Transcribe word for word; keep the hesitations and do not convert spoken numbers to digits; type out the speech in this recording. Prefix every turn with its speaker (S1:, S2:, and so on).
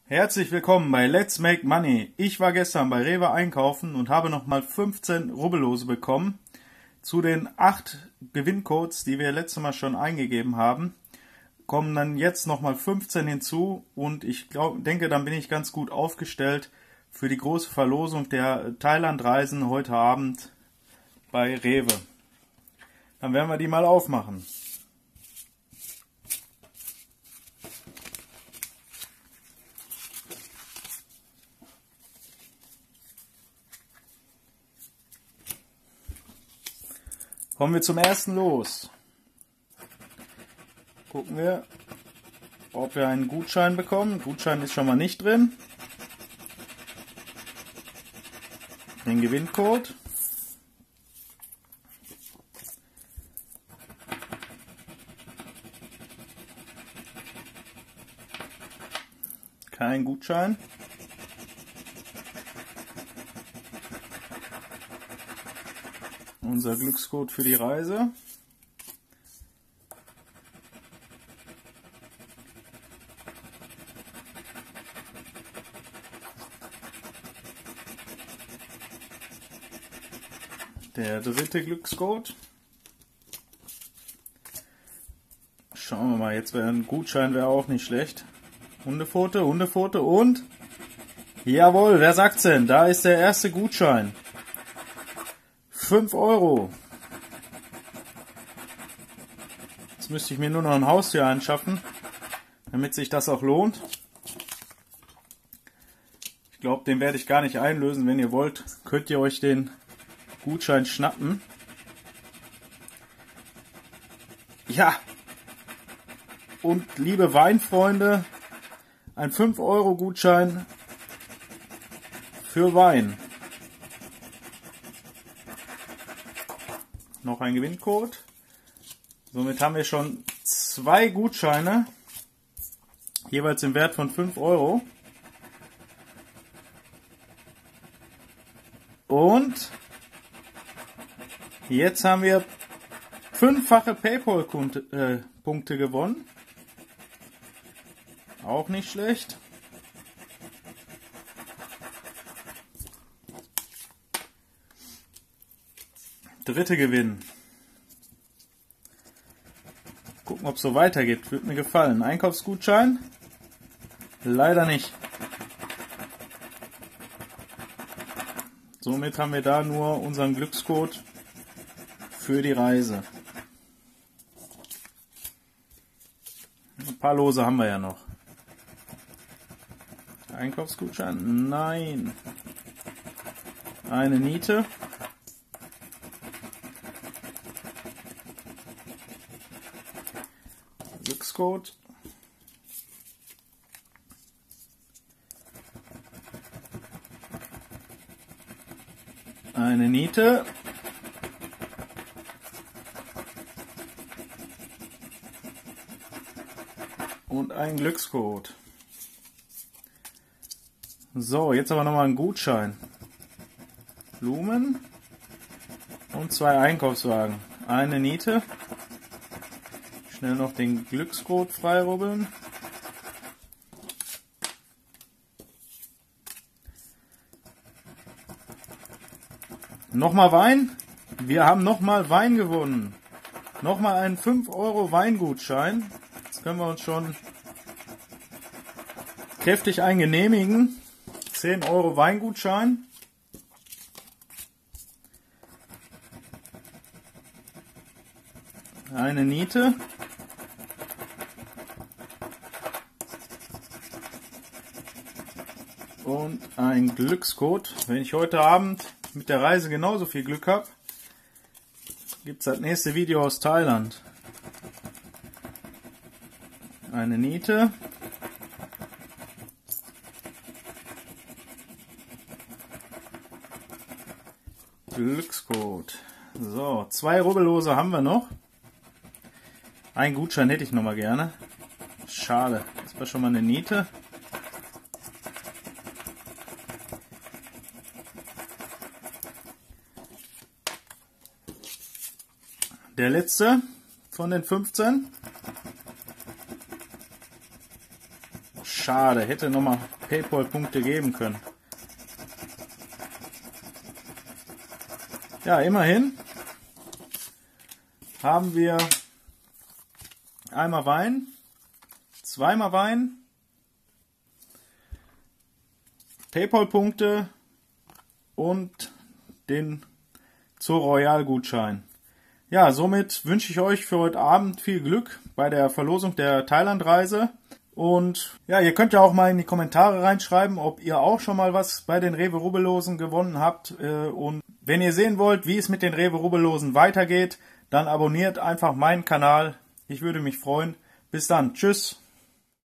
S1: Herzlich willkommen bei Let's Make Money. Ich war gestern bei Rewe einkaufen und habe nochmal fünfzehn Rubbellose bekommen. Zu den acht Gewinncodes, die wir letztes Mal schon eingegeben haben, kommen dann jetzt nochmal fünfzehn hinzu und ich glaub, denke, dann bin ich ganz gut aufgestellt für die große Verlosung der Thailand-Reisen heute Abend bei Rewe. Dann werden wir die mal aufmachen. Kommen wir zum ersten Los. Gucken wir, ob wir einen Gutschein bekommen. Gutschein ist schon mal nicht drin. Den Gewinncode. Kein Gutschein. Unser Glückscode für die Reise. Der dritte Glückscode. Schauen wir mal, jetzt wäre ein Gutschein wäre auch nicht schlecht. Hundefoto, Hundefoto und jawohl, wer sagt's denn? Da ist der erste Gutschein. fünf Euro. Jetzt müsste ich mir nur noch ein Haustier anschaffen, damit sich das auch lohnt. Ich glaube, den werde ich gar nicht einlösen. Wenn ihr wollt, könnt ihr euch den Gutschein schnappen. Ja. Und liebe Weinfreunde, ein fünf Euro Gutschein für Wein. Noch ein Gewinncode. Somit haben wir schon zwei Gutscheine, jeweils im Wert von fünf Euro. Und jetzt haben wir fünffache PayPal-Punkte gewonnen. Auch nicht schlecht. Dritte Gewinn. Gucken, ob es so weitergeht. Würde mir gefallen. Einkaufsgutschein? Leider nicht. Somit haben wir da nur unseren Glückscode für die Reise. Ein paar Lose haben wir ja noch. Einkaufsgutschein? Nein. Eine Niete. Glückscode. Eine Niete. Und ein Glückscode. So, jetzt aber nochmal ein Gutschein. Blumen. Und zwei Einkaufswagen. Eine Niete. Schnell noch den Glückscode freirubbeln. Nochmal Wein. Wir haben nochmal Wein gewonnen. Nochmal einen fünf Euro Weingutschein. Jetzt können wir uns schon kräftig eingenehmigen. zehn Euro Weingutschein. Eine Niete. Und ein Glückscode. Wenn ich heute Abend mit der Reise genauso viel Glück habe, gibt es das nächste Video aus Thailand. Eine Niete. Glückscode. So, zwei Rubbellose haben wir noch. Ein Gutschein hätte ich noch mal gerne. Schade. Das war schon mal eine Niete. Der letzte von den fünfzehn. schade, hätte nochmal PayPal-Punkte geben können. Ja, immerhin haben wir einmal Wein, zweimal Wein, PayPal-Punkte und den Zoo Royal-Gutschein. Ja, somit wünsche ich euch für heute Abend viel Glück bei der Verlosung der Thailand-Reise. Und ja, ihr könnt ja auch mal in die Kommentare reinschreiben, ob ihr auch schon mal was bei den Rewe Rubbellosen gewonnen habt. Und wenn ihr sehen wollt, wie es mit den Rewe Rubbellosen weitergeht, dann abonniert einfach meinen Kanal. Ich würde mich freuen. Bis dann. Tschüss.